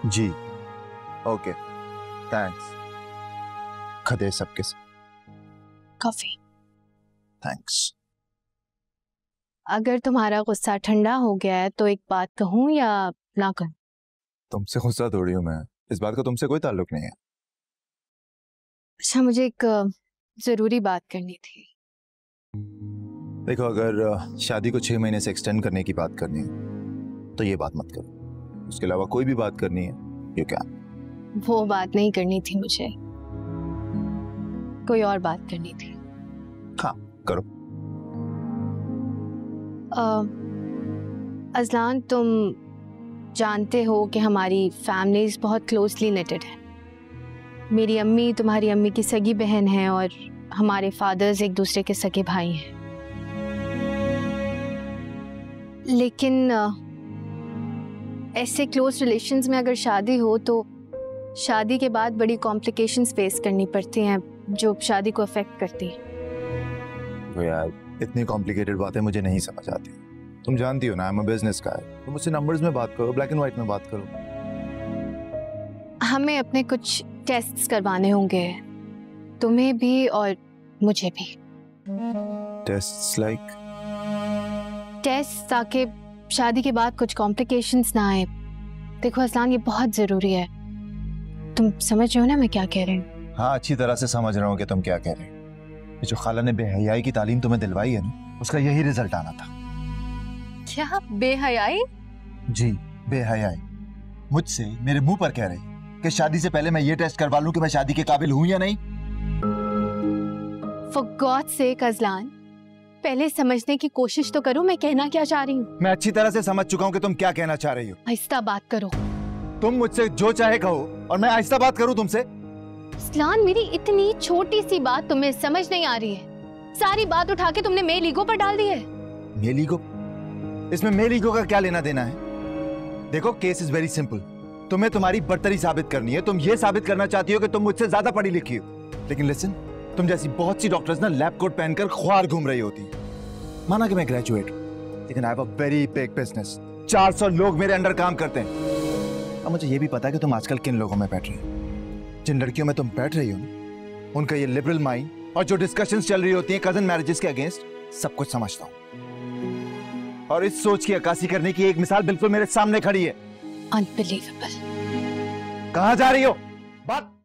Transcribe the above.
जी okay thanks. खदे सबके सब। कॉफी। थैंक्स। अगर तुम्हारा गुस्सा ठंडा हो गया है तो एक बात कहूं या ना कहूं? तुमसे गुस्सा थोड़ी हूं मैं, इस बात का तुमसे कोई ताल्लुक नहीं है। अच्छा, मुझे एक जरूरी बात करनी थी। देखो, अगर शादी को 6 महीने से एक्सटेंड करने की बात करनी है तो ये बात मत करो। उसके अलावा कोई भी बात करनी है यू कैन। वो बात नहीं करनी थी मुझे, कोई और बात करनी थी। हाँ करो। अजलान, तुम जानते हो कि हमारी फैमिलीज बहुत क्लोजली नेटेड है। मेरी अम्मी तुम्हारी अम्मी की सगी बहन है और हमारे फादर्स एक दूसरे के सगे भाई हैं। लेकिन ऐसे क्लोज रिलेशंस में अगर शादी हो तो शादी के बाद बड़ी कॉम्प्लिकेशंस फेस करनी पड़ती हैं जो शादी को अफेक्ट करती हैं। तो यार इतनी कॉम्प्लिकेटेड बातें मुझे नहीं समझ आती। तुम जानती हो ना, I am a business guy. तुम मुझसे नंबर्स में बात करो, ब्लैक एंड व्हाइट में बात करो। हमें अपने कुछ टेस्ट्स करवाने होंगे, तुम्हें भी और मुझे भी। Tests like? टेस्ट ताकि शादी के बाद कुछ कॉम्प्लिकेशंस ना आए। देखो अजलान, ये बहुत जरूरी है। तुम समझ रहे हो ना मैं क्या कह रही हूँ? हाँ अच्छी तरह से समझ रहा हूँ कि तुम क्या कह रहे हो। ये जो खाला ने बेहयाई की तालीम तुम्हें दिलवाई है ना, उसका यही रिजल्ट आना था। क्या बेहयाई? जी बेहयाई। मुझसे मेरे मुंह पर कह रही कि शादी से पहले मैं ये टेस्ट करवा लूं कि मैं शादी के काबिल हूं या नहीं। For God's sake अजलान, पहले समझने की कोशिश तो करो मैं कहना क्या चाह रही हूँ। मैं अच्छी तरह से समझ चुका हूँ कि तुम क्या कहना चाह रही हो। आहिस्ता बात करो। तुम मुझसे जो चाहे कहो और मैं आहिस्ता बात करूँ तुमसे। अजलान, मेरी इतनी छोटी सी बात तुम्हें समझ नहीं आ रही है। सारी बात उठा के तुमने मेल ईगो पर डाल दी है। Male ego? इसमें मेल ईगो का क्या लेना देना है? देखो केस इज वेरी सिंपल। तुम्हें तुम्हारी बर्तरी साबित करनी है। तुम ये साबित करना चाहती हो कि तुम मुझसे ज्यादा पढ़ी लिखी हो। लेकिन लिसन, तुम जैसी बहुत सी डॉक्टर्स ना लैब कोट पहनकर ख्वार घूम रही होती। माना कि मैं ग्रेजुएट हूं, लेकिन I have a very big business. 400 लोग मेरे अंडर काम करते हैं। अब मुझे ये भी पता है कि तुम आजकल किन लोगों में बैठ रही हो। जिन लड़कियों में तुम बैठ रही हो ना, उनका ये लिबरल माइंड और जो डिस्कशंस चल रही होती हैं कजन मैरिजेस के अगेंस्ट, सब कुछ समझता हूं। और इस सोच की अक्कासी करने की एक मिसाल बिल्कुल मेरे सामने खड़ी है। अनबिलीवेबल। कहां जा रही हो? बात